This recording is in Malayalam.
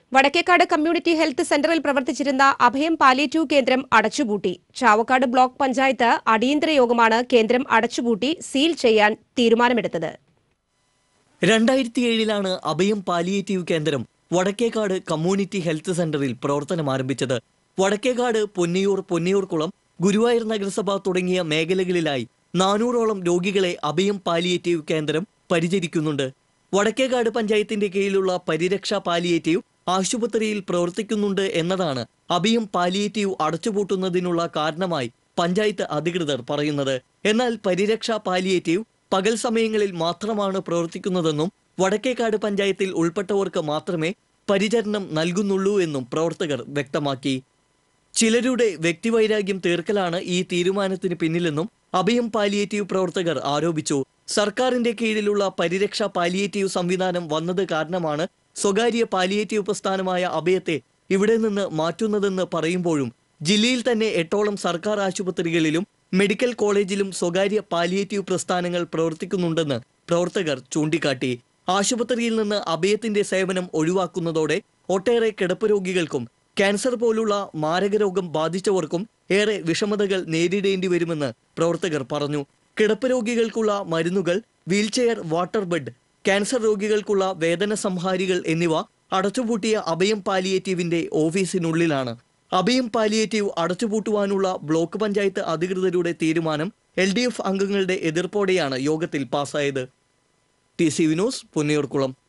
വടക്കേക്കാട് കമ്മ്യൂണിറ്റി ഹെൽത്ത് സെന്ററിൽ പ്രവർത്തിച്ചിരുന്ന അഭയം പാലിയേറ്റീവ് കേന്ദ്രം അടച്ചുപൂട്ടി. ചാവക്കാട് ബ്ലോക്ക് പഞ്ചായത്ത് അടിയന്തര യോഗമാണ് കേന്ദ്രം അടച്ചുപൂട്ടി സീൽ ചെയ്യാൻ തീരുമാനമെടുത്തത്. 2007 അഭയം പാലിയേറ്റീവ് കേന്ദ്രം വടക്കേക്കാട് കമ്മ്യൂണിറ്റി ഹെൽത്ത് സെന്ററിൽ പ്രവർത്തനം ആരംഭിച്ചത്. വടക്കേക്കാട്, പൊന്നിയൂർക്കുളം, ഗുരുവായൂർ നഗരസഭ തുടങ്ങിയ മേഖലകളിലായി 400ഓളം രോഗികളെ അഭയം പാലിയേറ്റീവ് കേന്ദ്രം പരിചരിക്കുന്നുണ്ട്. വടക്കേക്കാട് പഞ്ചായത്തിന്റെ കീഴിലുള്ള പരിരക്ഷാ പാലിയേറ്റീവ് ആശുപത്രിയിൽ പ്രവർത്തിക്കുന്നുണ്ട് എന്നതാണ് അഭയം പാലിയേറ്റീവ് അടച്ചുപൂട്ടുന്നതിനുള്ള കാരണമായി പഞ്ചായത്ത് അധികൃതർ പറയുന്നത്. എന്നാൽ പരിരക്ഷാ പാലിയേറ്റീവ് പകൽ സമയങ്ങളിൽ മാത്രമാണ് പ്രവർത്തിക്കുന്നതെന്നും വടക്കേക്കാട് പഞ്ചായത്തിൽ ഉൾപ്പെട്ടവർക്ക് മാത്രമേ പരിചരണം നൽകുന്നുള്ളൂ എന്നും പ്രവർത്തകർ വ്യക്തമാക്കി. ചിലരുടെ വ്യക്തിവൈരാഗ്യം തീർക്കലാണ് ഈ തീരുമാനത്തിന് പിന്നിലെന്നും അഭയം പാലിയേറ്റീവ് പ്രവർത്തകർ ആരോപിച്ചു. സർക്കാരിന്റെ കീഴിലുള്ള പരിരക്ഷാ പാലിയേറ്റീവ് സംവിധാനം വന്നത് കാരണമാണ് സ്വകാര്യ പാലിയേറ്റീവ് പ്രസ്ഥാനമായ അഭയത്തെ ഇവിടെ നിന്ന് മാറ്റുന്നതെന്ന് പറയുമ്പോഴും ജില്ലയിൽ തന്നെ 8ഓളം സർക്കാർ ആശുപത്രികളിലും മെഡിക്കൽ കോളേജിലും സ്വകാര്യ പാലിയേറ്റീവ് പ്രസ്ഥാനങ്ങൾ പ്രവർത്തിക്കുന്നുണ്ടെന്ന് പ്രവർത്തകർ ചൂണ്ടിക്കാട്ടി. ആശുപത്രിയിൽ നിന്ന് അഭയത്തിന്റെ സേവനം ഒഴിവാക്കുന്നതോടെ ഒട്ടേറെ കിടപ്പ് രോഗികൾക്കും ക്യാൻസർ പോലുള്ള മാരകരോഗം ബാധിച്ചവർക്കും ഏറെ വിഷമതകൾ നേരിടേണ്ടി വരുമെന്ന് പ്രവർത്തകർ പറഞ്ഞു. കിടപ്പ് രോഗികൾക്കുള്ള മരുന്നുകൾ, വീൽചെയർ, വാട്ടർ ബെഡ്, ക്യാൻസർ രോഗികൾക്കുള്ള വേദന സംഹാരികൾ എന്നിവ അടച്ചുപൂട്ടിയ അഭയം പാലിയേറ്റീവിന്റെ ഓഫീസിനുള്ളിലാണ്. അഭയം പാലിയേറ്റീവ് അടച്ചുപൂട്ടുവാനുള്ള ബ്ലോക്ക് പഞ്ചായത്ത് അധികൃതരുടെ തീരുമാനം LDF അംഗങ്ങളുടെ എതിർപ്പോടെയാണ് യോഗത്തിൽ പാസായത്. TC news, Punnayurkulam.